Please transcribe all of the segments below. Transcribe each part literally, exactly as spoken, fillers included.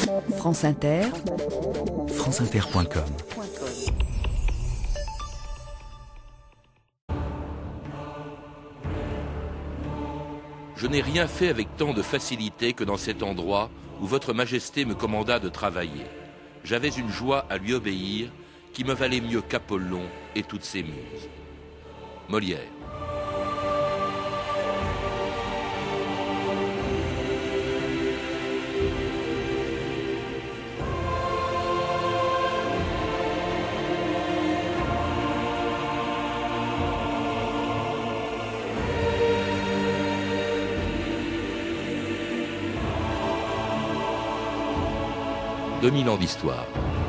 France Inter, franceinter point com. Je n'ai rien fait avec tant de facilité que dans cet endroit où votre majesté me commanda de travailler. J'avais une joie à lui obéir qui me valait mieux qu'Apollon et toutes ses muses. Molière. deux mille ans d'histoire.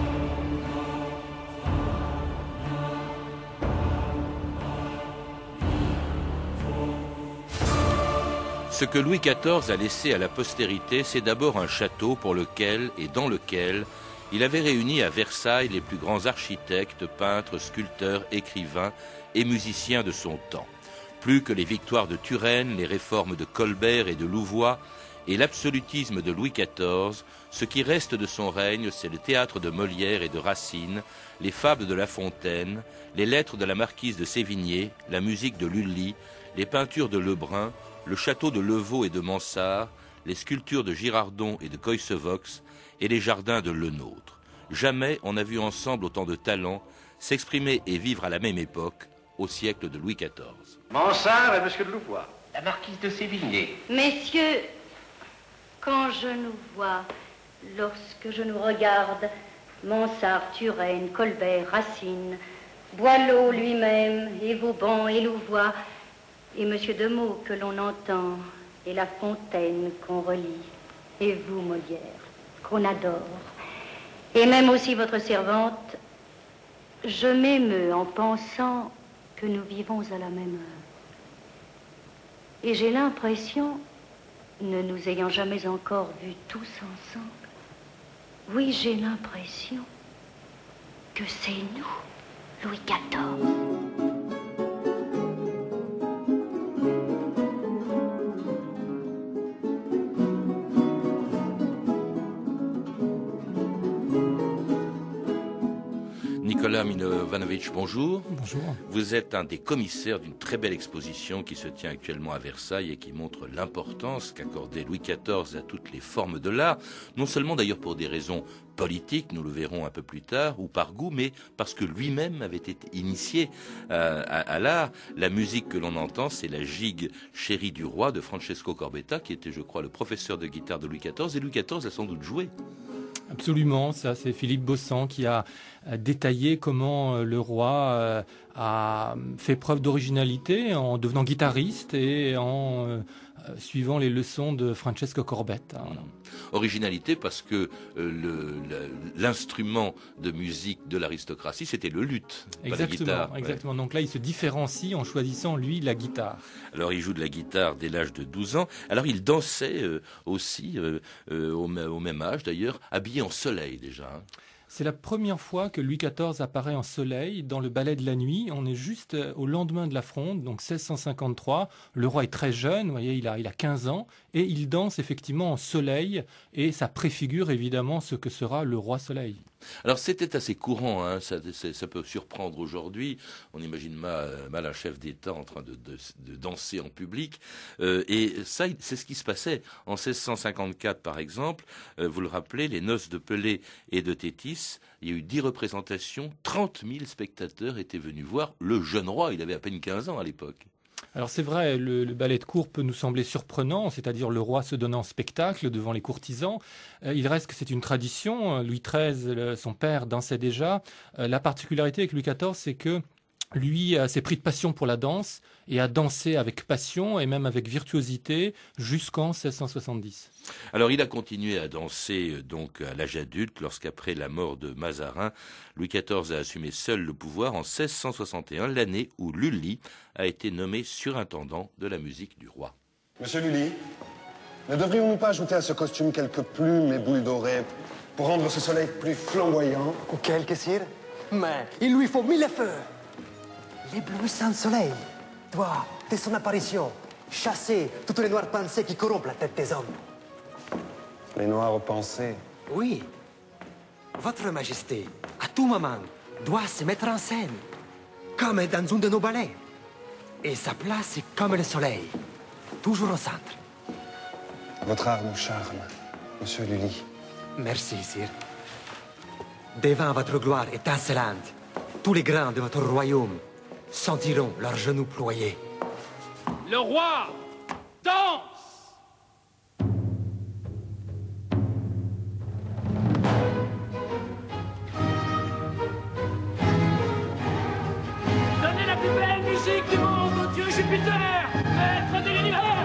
Ce que Louis quatorze a laissé à la postérité, c'est d'abord un château pour lequel et dans lequel il avait réuni à Versailles les plus grands architectes, peintres, sculpteurs, écrivains et musiciens de son temps. Plus que les victoires de Turenne, les réformes de Colbert et de Louvois et l'absolutisme de Louis quatorze, ce qui reste de son règne, c'est le théâtre de Molière et de Racine, les fables de La Fontaine, les lettres de la marquise de Sévigné, la musique de Lully, les peintures de Lebrun, le château de Levaux et de Mansart, les sculptures de Girardon et de Coysevox et les jardins de Lenôtre. Jamais on n'a vu ensemble autant de talents s'exprimer et vivre à la même époque, au siècle de Louis quatorze. Mansart et monsieur de Louvois. La marquise de Sévigné. Messieurs, quand je nous vois, lorsque je nous regarde, Mansart, Turenne, Colbert, Racine, Boileau lui-même, et Vauban et Louvois, et monsieur de Meaux que l'on entend, et La Fontaine qu'on relit, et vous, Molière, qu'on adore, et même aussi votre servante, je m'émeus en pensant que nous vivons à la même heure. Et j'ai l'impression, ne nous ayant jamais encore vus tous ensemble, oui, j'ai l'impression que c'est nous, Louis quatorze. Nicolas Milovanovic, bonjour. Bonjour. Vous êtes un des commissaires d'une très belle exposition qui se tient actuellement à Versailles et qui montre l'importance qu'accordait Louis quatorze à toutes les formes de l'art, non seulement d'ailleurs pour des raisons politiques, nous le verrons un peu plus tard, ou par goût, mais parce que lui-même avait été initié à, à, à l'art. La musique que l'on entend, c'est la gigue Chérie du roi de Francesco Corbetta, qui était, je crois, le professeur de guitare de Louis quatorze, et Louis quatorze a sans doute joué. Absolument, ça c'est Philippe Bossan qui a détaillé comment le roi a fait preuve d'originalité en devenant guitariste et en suivant les leçons de Francesco Corbetta. Originalité parce que le, l'instrument de musique de l'aristocratie, c'était le luth, pas la guitare. Exactement. Ouais. Donc là, il se différencie en choisissant, lui, la guitare. Alors, il joue de la guitare dès l'âge de douze ans. Alors, il dansait euh, aussi, euh, euh, au, au même âge d'ailleurs, habillé en soleil déjà. Hein. C'est la première fois que Louis quatorze apparaît en soleil dans le ballet de la nuit. On est juste au lendemain de la Fronde, donc seize cent cinquante-trois. Le roi est très jeune, vous voyez, il a, il a quinze ans, et il danse effectivement en soleil, et ça préfigure évidemment ce que sera le roi soleil. Alors c'était assez courant, hein, ça, ça peut surprendre aujourd'hui. On imagine mal, mal un chef d'État en train de, de, de danser en public. Euh, et ça, c'est ce qui se passait en seize cent cinquante-quatre, par exemple. Euh, vous le rappelez, les noces de Pelée et de Tétis. Il y a eu dix représentations, trente mille spectateurs étaient venus voir le jeune roi. Il avait à peine quinze ans à l'époque. Alors c'est vrai, le, le ballet de cour peut nous sembler surprenant, c'est-à-dire le roi se donnant en spectacle devant les courtisans. Euh, il reste que c'est une tradition. Louis treize, le, son père, dansait déjà. Euh, la particularité avec Louis quatorze, c'est que lui euh, s'est pris de passion pour la danse et a dansé avec passion et même avec virtuosité jusqu'en seize cent soixante-dix. Alors il a continué à danser donc à l'âge adulte lorsqu'après la mort de Mazarin, Louis quatorze a assumé seul le pouvoir en seize cent soixante et un, l'année où Lully a été nommé surintendant de la musique du roi. Monsieur Lully, ne devrions-nous pas ajouter à ce costume quelques plumes et boules dorées pour rendre ce soleil plus flamboyant? Ou quelques cire? Mais il lui faut mille feux. L'éblouissant soleil doit, dès son apparition, chasser toutes les noires pensées qui corrompent la tête des hommes. Les noires pensées. Oui. Votre Majesté, à tout moment, doit se mettre en scène, comme dans un de nos ballets. Et sa place est comme le soleil, toujours au centre. Votre art nous charme, Monsieur Lully. Merci, sire. Devant votre gloire étincelante, tous les grands de votre royaume sentiront leurs genoux ployés. Le roi danse! Donnez la plus belle musique du monde au dieu Jupiter, maître de l'univers!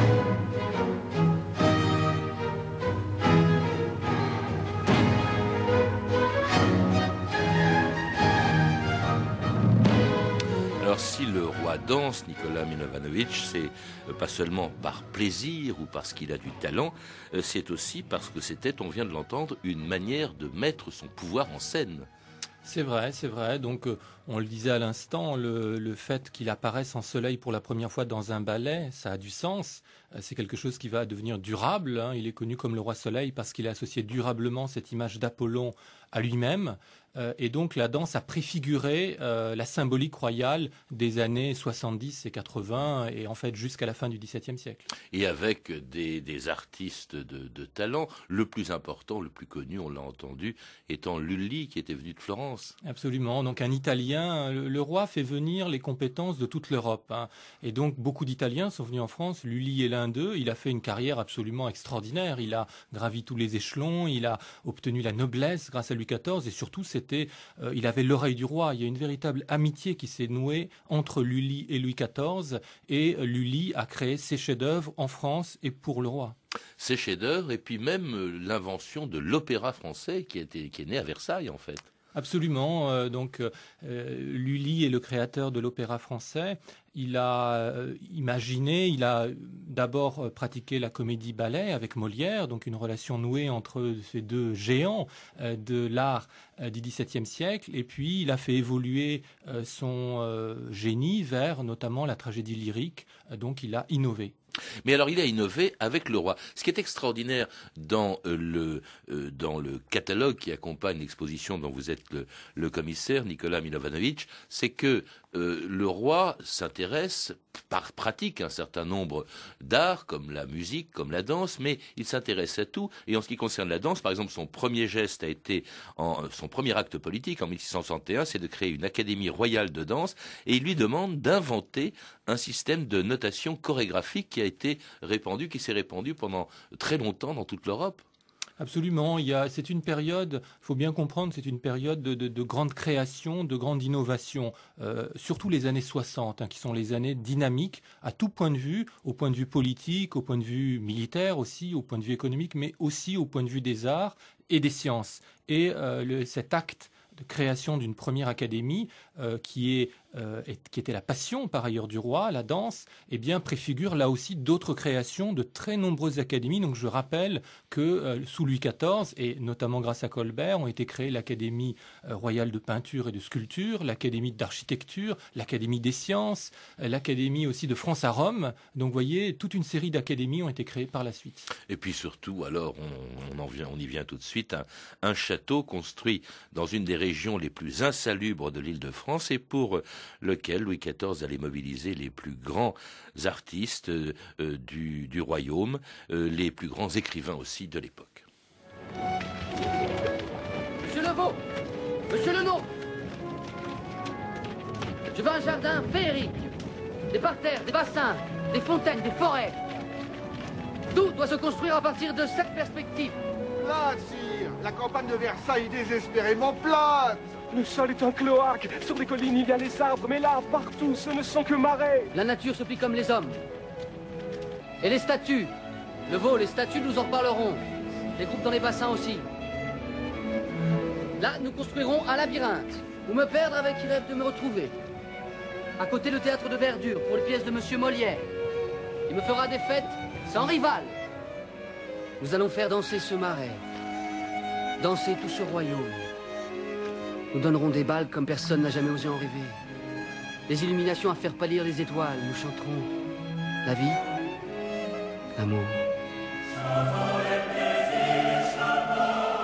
Alors si le roi danse, Nicolas Milovanovic, c'est pas seulement par plaisir ou parce qu'il a du talent, c'est aussi parce que c'était, on vient de l'entendre, une manière de mettre son pouvoir en scène. C'est vrai, c'est vrai. Donc, euh, on le disait à l'instant, le, le fait qu'il apparaisse en soleil pour la première fois dans un ballet, ça a du sens. Euh, c'est quelque chose qui va devenir durable. Hein. Il est connu comme le roi soleil parce qu'il a associé durablement cette image d'Apollon à lui-même. Euh, et donc, la danse a préfiguré euh, la symbolique royale des années soixante-dix et quatre-vingts, et en fait jusqu'à la fin du dix-septième siècle. Et avec des, des artistes de, de talent, le plus important, le plus connu, on l'a entendu, étant Lully, qui était venu de Florence. Absolument. Donc, un Italien, le, le roi fait venir les compétences de toute l'Europe. Hein. Et donc, beaucoup d'Italiens sont venus en France. Lully est l'un d'eux. Il a fait une carrière absolument extraordinaire. Il a gravi tous les échelons. Il a obtenu la noblesse grâce à Louis quatorze. Et surtout, c'était, euh, il avait l'oreille du roi. Il y a une véritable amitié qui s'est nouée entre Lully et Louis quatorze. Et euh, Lully a créé ses chefs-d'œuvre en France et pour le roi. Ses chefs-d'œuvre et puis même euh, l'invention de l'opéra français qui, était, qui est né à Versailles en fait. Absolument. Euh, donc, euh, Lully est le créateur de l'opéra français. Il a euh, imaginé, il a d'abord euh, pratiqué la comédie-ballet avec Molière, donc une relation nouée entre ces deux géants euh, de l'art euh, du dix-septième siècle. Et puis, il a fait évoluer euh, son euh, génie vers notamment la tragédie lyrique. Euh, donc, il a innové. Mais alors, il a innové avec le roi. Ce qui est extraordinaire dans euh, le euh, dans le catalogue qui accompagne l'exposition dont vous êtes le, le commissaire, Nicolas Milovanovic, c'est que euh, le roi s'intéresse, par pratique, un certain nombre d'arts, comme la musique, comme la danse, mais il s'intéresse à tout. Et en ce qui concerne la danse, par exemple, son premier geste a été, en, son premier acte politique en mille six cent soixante et un, c'est de créer une académie royale de danse, et il lui demande d'inventer un système de notation chorégraphique qui a été répandu, qui s'est répandu pendant très longtemps dans toute l'Europe. Absolument. Il y a, c'est une période, il faut bien comprendre, c'est une période de, de, de grande création, de grande innovation, euh, surtout les années soixante, hein, qui sont les années dynamiques à tout point de vue, au point de vue politique, au point de vue militaire aussi, au point de vue économique, mais aussi au point de vue des arts et des sciences. Et euh, le, cet acte de création d'une première académie euh, qui, est, euh, est, qui était la passion par ailleurs du roi, la danse, eh bien préfigure là aussi d'autres créations de très nombreuses académies. Donc je rappelle que euh, sous Louis quatorze, et notamment grâce à Colbert, ont été créées l'Académie euh, royale de peinture et de sculpture, l'Académie d'architecture, l'Académie des sciences, euh, l'Académie aussi de France à Rome. Donc vous voyez, toute une série d'académies ont été créées par la suite. Et puis surtout, alors on, on, en vient, on y vient tout de suite, un, un château construit dans une des régions les plus insalubres de l'Île-de-France et pour lequel Louis quatorze allait mobiliser les plus grands artistes euh, du, du royaume, euh, les plus grands écrivains aussi de l'époque. Monsieur Levaux, Monsieur Lenôtre, je veux un jardin féerique, des parterres, des bassins, des fontaines, des forêts. Tout doit se construire à partir de cette perspective. Plate, sire. La campagne de Versailles est désespérément plate. Le sol est un cloaque. Sur les collines, il y a les arbres, mais là, partout, ce ne sont que marais. La nature se plie comme les hommes. Et les statues. Le veau, les statues, nous en reparlerons. Les groupes dans les bassins aussi. Là, nous construirons un labyrinthe, où me perdre avec qui rêve de me retrouver. À côté, le théâtre de verdure, pour les pièces de Monsieur Molière. Il me fera des fêtes sans rival. Nous allons faire danser ce marais, danser tout ce royaume. Nous donnerons des bals comme personne n'a jamais osé en rêver. Des illuminations à faire pâlir les étoiles. Nous chanterons la vie, l'amour.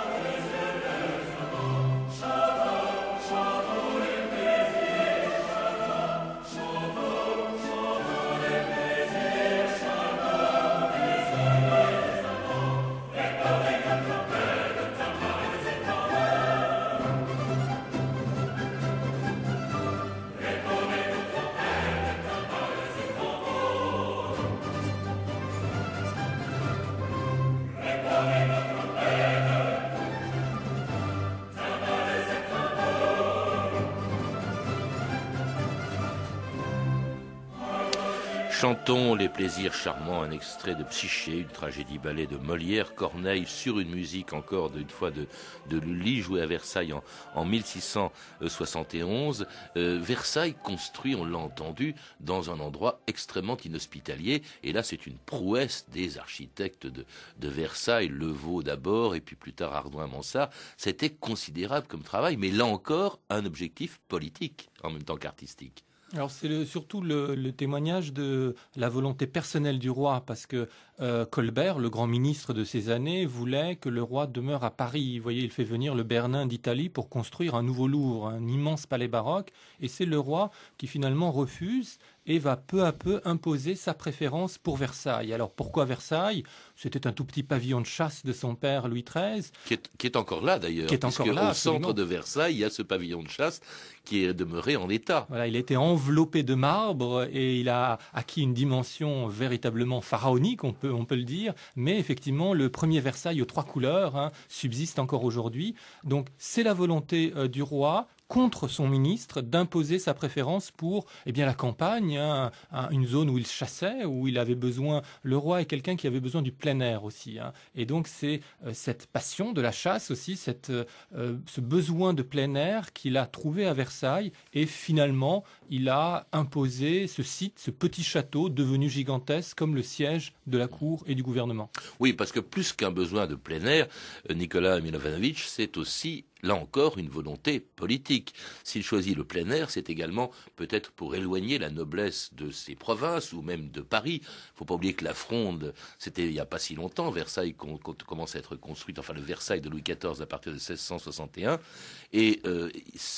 Chantons les plaisirs charmants, un extrait de Psyché, une tragédie ballet de Molière, Corneille, sur une musique encore une fois de, de Lully, jouée à Versailles en, en mille six cent soixante et onze. Euh, Versailles construit, on l'a entendu, dans un endroit extrêmement inhospitalier. Et là, c'est une prouesse des architectes de, de Versailles, Levaux d'abord, et puis plus tard Ardouin-Mansart. C'était considérable comme travail, mais là encore, un objectif politique en même temps qu'artistique. Alors c'est le, surtout le, le témoignage de la volonté personnelle du roi, parce que euh, Colbert, le grand ministre de ces années, voulait que le roi demeure à Paris. Vous voyez, il fait venir le Bernin d'Italie pour construire un nouveau Louvre, un immense palais baroque, et c'est le roi qui finalement refuse et va peu à peu imposer sa préférence pour Versailles. Alors pourquoi Versailles? C'était un tout petit pavillon de chasse de son père Louis treize. Qui est, qui est encore là d'ailleurs. Qui est encore là, au absolument. Centre de Versailles, il y a ce pavillon de chasse qui est demeuré en état. Voilà, il a été enveloppé de marbre et il a acquis une dimension véritablement pharaonique, on peut, on peut le dire. Mais effectivement, le premier Versailles aux trois couleurs hein, subsiste encore aujourd'hui. Donc c'est la volonté euh, du roi contre son ministre d'imposer sa préférence pour eh bien, la campagne, hein, une zone où il chassait, où il avait besoin. Le roi est quelqu'un qui avait besoin du plein air aussi. Hein. Et donc c'est euh, cette passion de la chasse aussi, cette, euh, ce besoin de plein air qu'il a trouvé à Versailles. Et finalement, il a imposé ce site, ce petit château devenu gigantesque comme le siège de la cour et du gouvernement. Oui, parce que plus qu'un besoin de plein air, Nicolas Milovanovic, c'est aussi là encore une volonté politique. S'il choisit le plein air, c'est également peut-être pour éloigner la noblesse de ses provinces ou même de Paris. Il ne faut pas oublier que la Fronde, c'était il n'y a pas si longtemps, Versailles com- com- commence à être construite, enfin le Versailles de Louis quatorze à partir de seize cent soixante et un, et euh,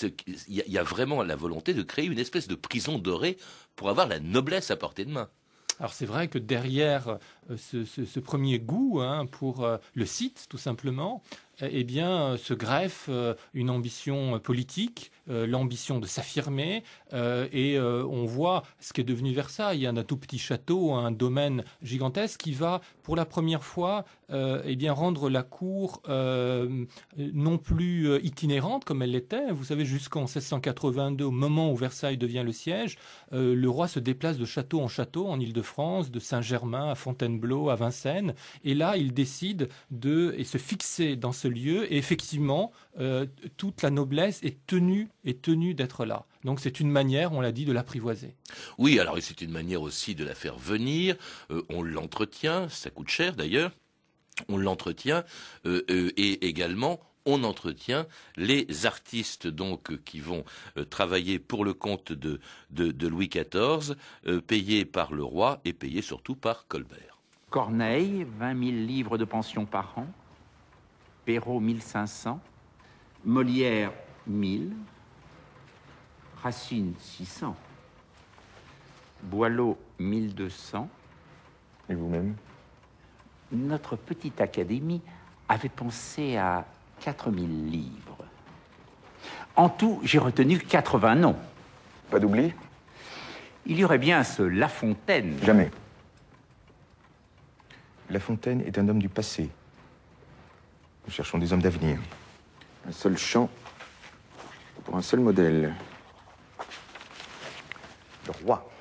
il y, y a vraiment la volonté de créer une espèce de prison dorée pour avoir la noblesse à portée de main. Alors c'est vrai que derrière euh, ce, ce, ce premier goût hein, pour euh, le site, tout simplement, eh bien, se greffe euh, une ambition politique, euh, l'ambition de s'affirmer, euh, et euh, on voit ce qu'est devenu Versailles, un tout petit château, un domaine gigantesque qui va, pour la première fois, euh, eh bien, rendre la cour euh, non plus euh, itinérante comme elle l'était. Vous savez, jusqu'en seize cent quatre-vingt-deux, au moment où Versailles devient le siège, euh, le roi se déplace de château en château en Île-de-France, de Saint-Germain à Fontainebleau, à Vincennes, et là, il décide de et se fixer dans ce lieu, et effectivement, euh, toute la noblesse est tenue, est tenue d'être là. Donc c'est une manière, on l'a dit, de l'apprivoiser. Oui, alors c'est une manière aussi de la faire venir, euh, on l'entretient, ça coûte cher d'ailleurs, on l'entretient, euh, euh, et également on entretient les artistes donc qui vont euh, travailler pour le compte de, de, de Louis quatorze, euh, payés par le roi et payés surtout par Colbert. Corneille, vingt mille livres de pension par an. Perrault, mille cinq cents, Molière, mille, Racine, six cents, Boileau, mille deux cents. Et vous-même? Notre petite académie avait pensé à quatre mille livres. En tout, j'ai retenu quatre-vingts noms. Pas d'oubli? Il y aurait bien ce La Fontaine. Jamais. La Fontaine est un homme du passé. Nous cherchons des hommes d'avenir. Un seul chant pour un seul modèle. Le roi.